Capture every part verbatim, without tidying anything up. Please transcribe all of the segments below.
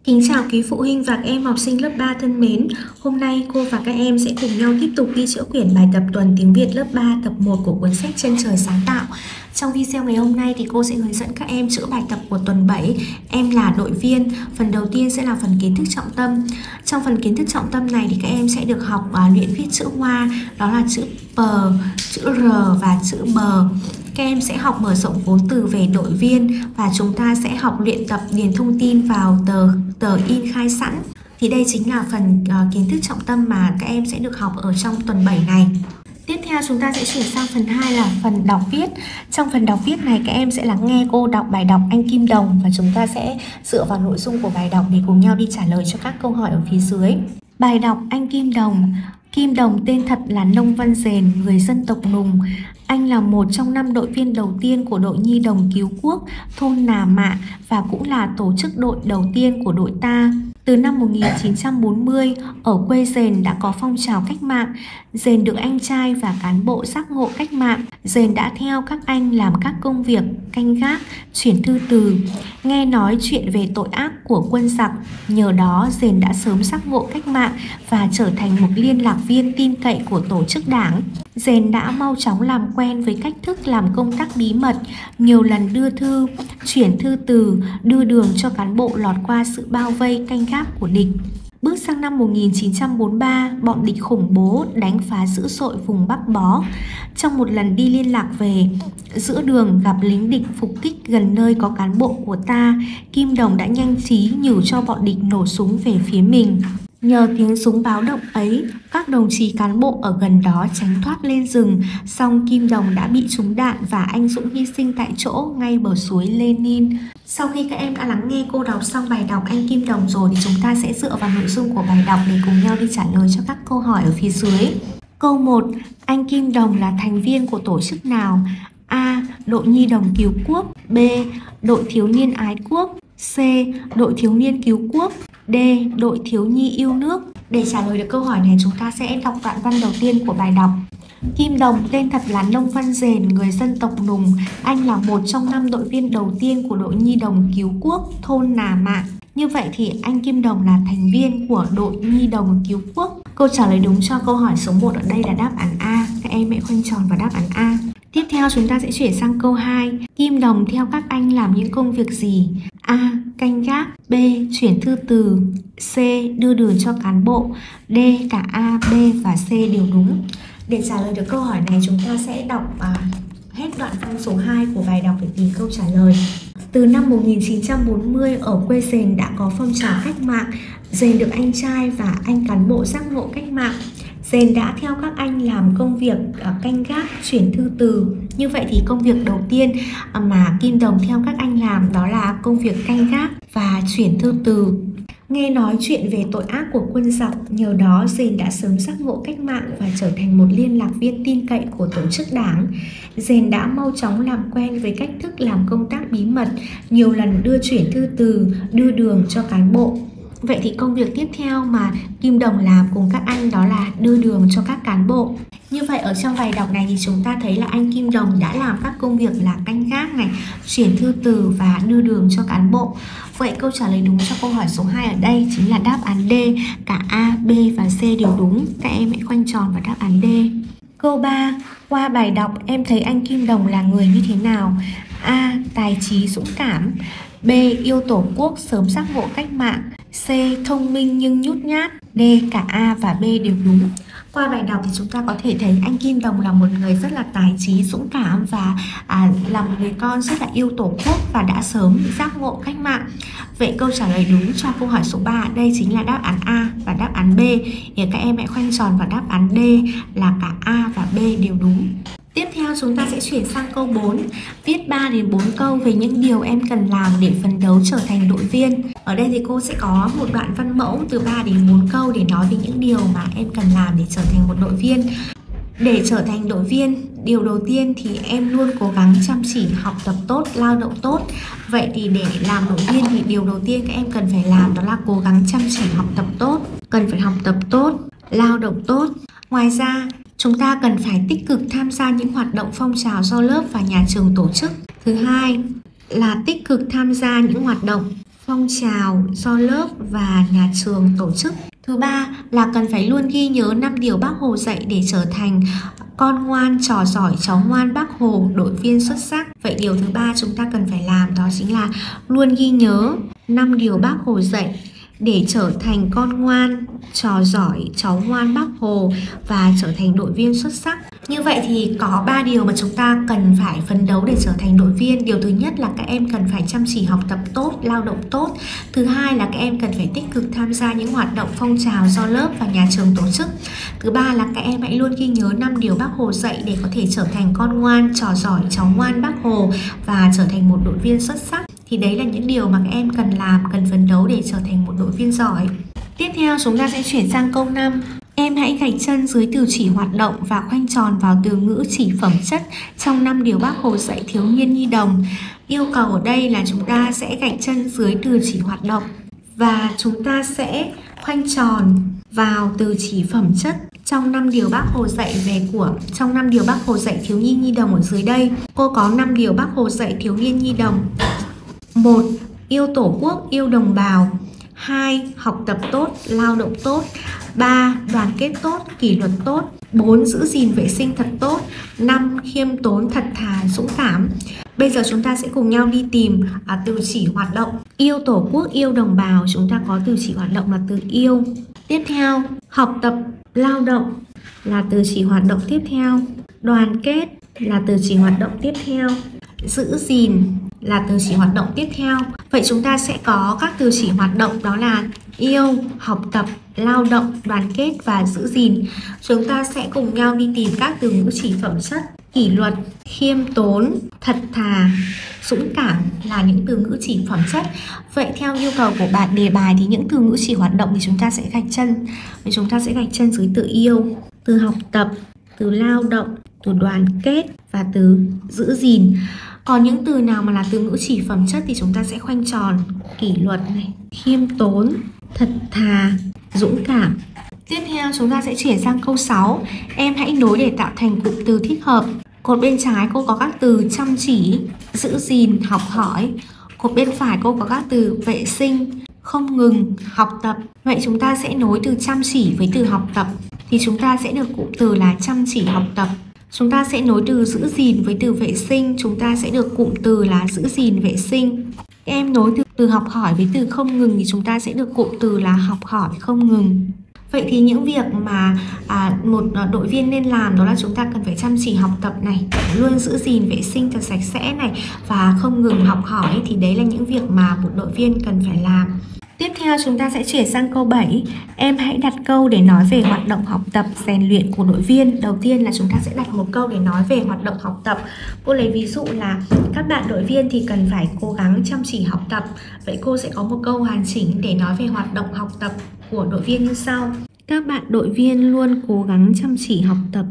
Kính chào quý phụ huynh và các em học sinh lớp ba thân mến. Hôm nay cô và các em sẽ cùng nhau tiếp tục đi chữa quyển bài tập tuần tiếng Việt lớp ba tập một của cuốn sách Chân Trời Sáng Tạo. Trong video ngày hôm nay thì cô sẽ hướng dẫn các em chữa bài tập của tuần bảy. Em là đội viên. Phần đầu tiên sẽ là phần kiến thức trọng tâm. Trong phần kiến thức trọng tâm này thì các em sẽ được học uh, luyện viết chữ Hoa, đó là chữ P, chữ R và chữ B. Các em sẽ học mở rộng vốn từ về đội viên và chúng ta sẽ học luyện tập điền thông tin vào tờ tờ in khai sẵn. Thì đây chính là phần uh, kiến thức trọng tâm mà các em sẽ được học ở trong tuần bảy này. Tiếp theo chúng ta sẽ chuyển sang phần hai là phần đọc viết. Trong phần đọc viết này các em sẽ lắng nghe cô đọc bài đọc Anh Kim Đồng và chúng ta sẽ dựa vào nội dung của bài đọc để cùng nhau đi trả lời cho các câu hỏi ở phía dưới. Bài đọc Anh Kim Đồng. Kim Đồng tên thật là Nông Văn Dền, người dân tộc Nùng. Anh là một trong năm đội viên đầu tiên của đội nhi đồng cứu quốc thôn Nà Mạ và cũng là tổ chức đội đầu tiên của đội ta. Từ năm một nghìn chín trăm bốn mươi, ở quê Dền đã có phong trào cách mạng. Dền được anh trai và cán bộ giác ngộ cách mạng. Dền đã theo các anh làm các công việc canh gác, chuyển thư từ, nghe nói chuyện về tội ác của quân giặc. Nhờ đó Dền đã sớm giác ngộ cách mạng và trở thành một liên lạc viên tin cậy của tổ chức đảng. Dền đã mau chóng làm quen với cách thức làm công tác bí mật, nhiều lần đưa thư, chuyển thư từ, đưa đường cho cán bộ lọt qua sự bao vây canh gác của địch. Bước sang năm một nghìn chín trăm bốn mươi ba, bọn địch khủng bố đánh phá dữ dội vùng Bắc Bó. Trong một lần đi liên lạc về, giữa đường gặp lính địch phục kích gần nơi có cán bộ của ta, Kim Đồng đã nhanh trí nhủ cho bọn địch nổ súng về phía mình. Nhờ tiếng súng báo động ấy, các đồng chí cán bộ ở gần đó tránh thoát lên rừng, song Kim Đồng đã bị trúng đạn và anh dũng hy sinh tại chỗ ngay bờ suối Lenin. Sau khi các em đã lắng nghe cô đọc xong bài đọc Anh Kim Đồng rồi thì chúng ta sẽ dựa vào nội dung của bài đọc để cùng nhau đi trả lời cho các câu hỏi ở phía dưới. Câu một. Anh Kim Đồng là thành viên của tổ chức nào? A. Đội nhi đồng cứu quốc. B. Đội thiếu niên ái quốc. C. Đội thiếu niên cứu quốc. D. Đội thiếu nhi yêu nước. Để trả lời được câu hỏi này chúng ta sẽ đọc đoạn văn đầu tiên của bài đọc. Kim Đồng tên thật là Nông Văn Dền, người dân tộc Nùng. Anh là một trong năm đội viên đầu tiên của đội nhi đồng cứu quốc thôn Nà Mạ. Như vậy thì anh Kim Đồng là thành viên của đội nhi đồng cứu quốc. Câu trả lời đúng cho câu hỏi số một ở đây là đáp án A. Các em hãy khoanh tròn vào đáp án A. Tiếp theo chúng ta sẽ chuyển sang câu hai. Kim Đồng theo các anh làm những công việc gì? A. Canh gác. B. Chuyển thư từ. C. Đưa đường cho cán bộ. D. Cả A, B và C đều đúng. Để trả lời được câu hỏi này chúng ta sẽ đọc à, hết đoạn văn số hai của bài đọc để tìm câu trả lời. Từ năm một nghìn chín trăm bốn mươi, ở quê Dền đã có phong trào cách mạng. Dền được anh trai và anh cán bộ giác ngộ cách mạng. Dền đã theo các anh làm công việc canh gác, chuyển thư từ. Như vậy thì công việc đầu tiên mà Kim Đồng theo các anh làm đó là công việc canh gác và chuyển thư từ. Nghe nói chuyện về tội ác của quân giặc, nhờ đó Dền đã sớm giác ngộ cách mạng và trở thành một liên lạc viên tin cậy của tổ chức đảng. Dền đã mau chóng làm quen với cách thức làm công tác bí mật, nhiều lần đưa chuyển thư từ, đưa đường cho cán bộ. Vậy thì công việc tiếp theo mà Kim Đồng làm cùng các anh đó là đưa đường cho các cán bộ. Như vậy ở trong bài đọc này thì chúng ta thấy là anh Kim Đồng đã làm các công việc là canh gác này, chuyển thư từ và đưa đường cho cán bộ. Vậy câu trả lời đúng cho câu hỏi số hai ở đây chính là đáp án D. Cả A, B và C đều đúng. Các em hãy khoanh tròn vào đáp án D. Câu ba. Qua bài đọc em thấy anh Kim Đồng là người như thế nào? A. Tài trí dũng cảm. B. Yêu tổ quốc, sớm giác ngộ cách mạng. C. Thông minh nhưng nhút nhát. D. Cả A và B đều đúng. Qua bài đọc thì chúng ta có thể thấy anh Kim Đồng là một người rất là tài trí, dũng cảm và à, là một người con rất là yêu tổ quốc và đã sớm giác ngộ cách mạng. Vậy câu trả lời đúng cho câu hỏi số ba đây chính là đáp án A và đáp án B. Thì các em hãy khoanh tròn vào đáp án D là cả A và B đều đúng. Tiếp theo chúng ta sẽ chuyển sang câu bốn. Viết ba đến bốn câu về những điều em cần làm để phấn đấu trở thành đội viên. Ở đây thì cô sẽ có một đoạn văn mẫu từ ba đến bốn câu để nói về những điều mà em cần làm để trở thành một đội viên. Để trở thành đội viên, điều đầu tiên thì em luôn cố gắng chăm chỉ, học tập tốt, lao động tốt. Vậy thì để làm đội viên thì điều đầu tiên các em cần phải làm đó là cố gắng chăm chỉ học tập tốt. Cần phải học tập tốt, lao động tốt. Ngoài ra, chúng ta cần phải tích cực tham gia những hoạt động phong trào do lớp và nhà trường tổ chức. Thứ hai là tích cực tham gia những hoạt động phong trào do lớp và nhà trường tổ chức. Thứ ba là cần phải luôn ghi nhớ năm điều Bác Hồ dạy để trở thành con ngoan, trò giỏi, cháu ngoan Bác Hồ, đội viên xuất sắc. Vậy điều thứ ba chúng ta cần phải làm đó chính là luôn ghi nhớ năm điều Bác Hồ dạy để trở thành con ngoan, trò giỏi, cháu ngoan Bác Hồ và trở thành đội viên xuất sắc. Như vậy thì có ba điều mà chúng ta cần phải phấn đấu để trở thành đội viên. Điều thứ nhất là các em cần phải chăm chỉ học tập tốt, lao động tốt. Thứ hai là các em cần phải tích cực tham gia những hoạt động phong trào do lớp và nhà trường tổ chức. Thứ ba là các em hãy luôn ghi nhớ năm điều Bác Hồ dạy để có thể trở thành con ngoan, trò giỏi, cháu ngoan Bác Hồ và trở thành một đội viên xuất sắc. Thì đấy là những điều mà các em cần làm, cần phấn đấu để trở thành một đội viên giỏi. Tiếp theo chúng ta sẽ chuyển sang câu năm. Em hãy gạch chân dưới từ chỉ hoạt động và khoanh tròn vào từ ngữ chỉ phẩm chất trong năm điều Bác Hồ dạy thiếu niên nhi đồng. Yêu cầu ở đây là chúng ta sẽ gạch chân dưới từ chỉ hoạt động và chúng ta sẽ khoanh tròn vào từ chỉ phẩm chất trong năm điều Bác Hồ dạy về của trong năm điều Bác Hồ dạy thiếu niên nhi đồng ở dưới đây. Cô có năm điều Bác Hồ dạy thiếu niên nhi đồng. một. Yêu Tổ quốc, yêu đồng bào. Hai. Học tập tốt, lao động tốt. Ba. Đoàn kết tốt, kỷ luật tốt. Bốn. Giữ gìn vệ sinh thật tốt. Năm. Khiêm tốn, thật thà, dũng cảm. Bây giờ chúng ta sẽ cùng nhau đi tìm à, từ chỉ hoạt động. Yêu Tổ quốc, yêu đồng bào, chúng ta có từ chỉ hoạt động là từ yêu. Tiếp theo, học tập, lao động là từ chỉ hoạt động tiếp theo. Đoàn kết là từ chỉ hoạt động tiếp theo. Giữ gìn là từ chỉ hoạt động tiếp theo. Vậy chúng ta sẽ có các từ chỉ hoạt động đó là yêu, học tập, lao động, đoàn kết và giữ gìn. Chúng ta sẽ cùng nhau đi tìm các từ ngữ chỉ phẩm chất. Kỷ luật, khiêm tốn, thật thà, dũng cảm là những từ ngữ chỉ phẩm chất. Vậy theo yêu cầu của bạn đề bài thì những từ ngữ chỉ hoạt động thì chúng ta sẽ gạch chân. Vậy chúng ta sẽ gạch chân dưới từ yêu, từ học tập, từ lao động, từ đoàn kết và từ giữ gìn. Còn những từ nào mà là từ ngữ chỉ phẩm chất thì chúng ta sẽ khoanh tròn. Kỷ luật này, khiêm tốn, thật thà, dũng cảm. Tiếp theo chúng ta sẽ chuyển sang câu sáu. Em hãy nối để tạo thành cụm từ thích hợp. Cột bên trái cô có các từ chăm chỉ, giữ gìn, học hỏi. Cột bên phải cô có các từ vệ sinh, không ngừng, học tập. Vậy chúng ta sẽ nối từ chăm chỉ với từ học tập thì chúng ta sẽ được cụm từ là chăm chỉ học tập. Chúng ta sẽ nối từ giữ gìn với từ vệ sinh, chúng ta sẽ được cụm từ là giữ gìn vệ sinh. Em nối từ, từ học hỏi với từ không ngừng thì chúng ta sẽ được cụm từ là học hỏi không ngừng. Vậy thì những việc mà à, một đội viên nên làm đó là chúng ta cần phải chăm chỉ học tập này, luôn giữ gìn vệ sinh thật sạch sẽ này và không ngừng học hỏi. Thì đấy là những việc mà một đội viên cần phải làm. Tiếp theo chúng ta sẽ chuyển sang câu bảy. Em hãy đặt câu để nói về hoạt động học tập, rèn luyện của đội viên. Đầu tiên là chúng ta sẽ đặt một câu để nói về hoạt động học tập. Cô lấy ví dụ là các bạn đội viên thì cần phải cố gắng chăm chỉ học tập. Vậy cô sẽ có một câu hoàn chỉnh để nói về hoạt động học tập của đội viên như sau. Các bạn đội viên luôn cố gắng chăm chỉ học tập.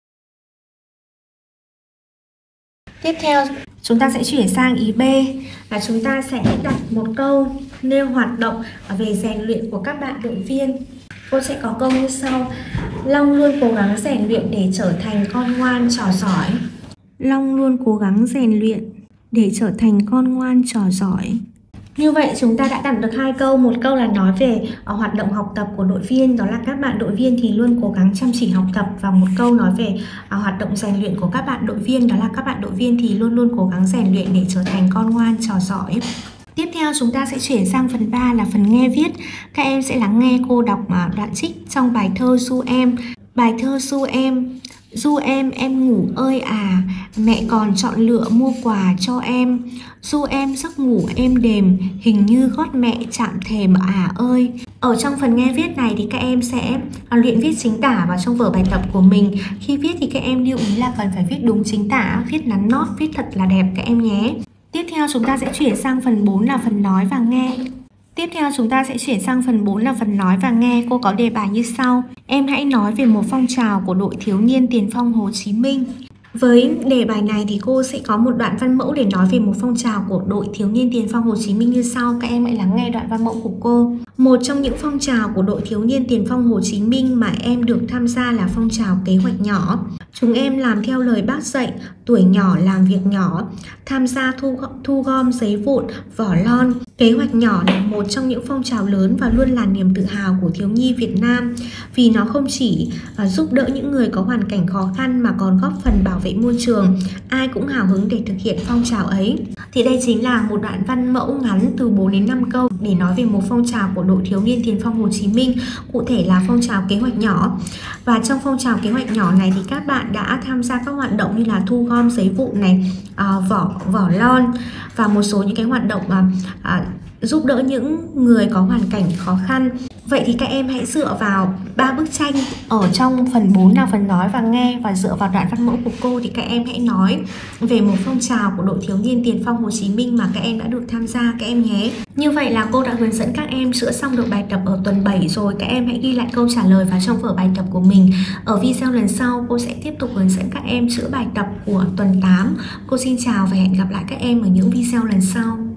Tiếp theo chúng ta sẽ chuyển sang ý B là chúng ta sẽ đặt một câu nêu hoạt động về rèn luyện của các bạn đội viên. Cô sẽ có câu như sau. Long luôn cố gắng rèn luyện để trở thành con ngoan trò giỏi. Long luôn cố gắng rèn luyện để trở thành con ngoan trò giỏi. Như vậy chúng ta đã đặt được hai câu. Một câu là nói về uh, hoạt động học tập của đội viên, đó là các bạn đội viên thì luôn cố gắng chăm chỉ học tập. Và một câu nói về uh, hoạt động rèn luyện của các bạn đội viên, đó là các bạn đội viên thì luôn luôn cố gắng rèn luyện để trở thành con ngoan trò giỏi. Tiếp theo chúng ta sẽ chuyển sang phần ba là phần nghe viết. Các em sẽ lắng nghe cô đọc uh, đoạn trích trong bài thơ Du Em. Bài thơ Du Em. Du em em ngủ ơi à, mẹ còn chọn lựa mua quà cho em. Du em giấc ngủ êm đềm, hình như gót mẹ chạm thềm à ơi. Ở trong phần nghe viết này thì các em sẽ luyện viết chính tả vào trong vở bài tập của mình. Khi viết thì các em lưu ý là cần phải viết đúng chính tả, viết nắn nót, viết thật là đẹp các em nhé. Tiếp theo chúng ta sẽ chuyển sang phần bốn là phần nói và nghe. Tiếp theo chúng ta sẽ chuyển sang phần bốn là phần nói và nghe. Cô có đề bài như sau. Em hãy nói về một phong trào của đội thiếu niên tiền phong Hồ Chí Minh. Với đề bài này thì cô sẽ có một đoạn văn mẫu để nói về một phong trào của đội thiếu niên tiền phong Hồ Chí Minh như sau. Các em hãy lắng nghe đoạn văn mẫu của cô. Một trong những phong trào của đội thiếu niên tiền phong Hồ Chí Minh mà em được tham gia là phong trào kế hoạch nhỏ. Chúng em làm theo lời bác dạy, tuổi nhỏ làm việc nhỏ, tham gia thu, thu gom giấy vụn, vỏ lon. Kế hoạch nhỏ là một trong những phong trào lớn và luôn là niềm tự hào của thiếu nhi Việt Nam, vì nó không chỉ uh, giúp đỡ những người có hoàn cảnh khó khăn mà còn góp phần bảo vệ môi trường. Ai cũng hào hứng để thực hiện phong trào ấy. Thì đây chính là một đoạn văn mẫu ngắn từ bốn đến năm câu để nói về một phong trào của đội thiếu niên tiền phong Hồ Chí Minh, cụ thể là phong trào kế hoạch nhỏ. Và trong phong trào kế hoạch nhỏ này thì các bạn đã tham gia các hoạt động như là thu gom giấy vụn này, uh, vỏ vỏ lon và một số những cái hoạt động uh, uh, giúp đỡ những người có hoàn cảnh khó khăn. Vậy thì các em hãy dựa vào ba bức tranh ở trong phần bốn là phần nói và nghe, và dựa vào đoạn văn mẫu của cô thì các em hãy nói về một phong trào của đội thiếu niên tiền phong Hồ Chí Minh mà các em đã được tham gia các em nhé. Như vậy là cô đã hướng dẫn các em chữa xong được bài tập ở tuần bảy rồi. Các em hãy ghi lại câu trả lời vào trong vở bài tập của mình. Ở video lần sau cô sẽ tiếp tục hướng dẫn các em chữa bài tập của tuần tám. Cô xin chào và hẹn gặp lại các em ở những video lần sau.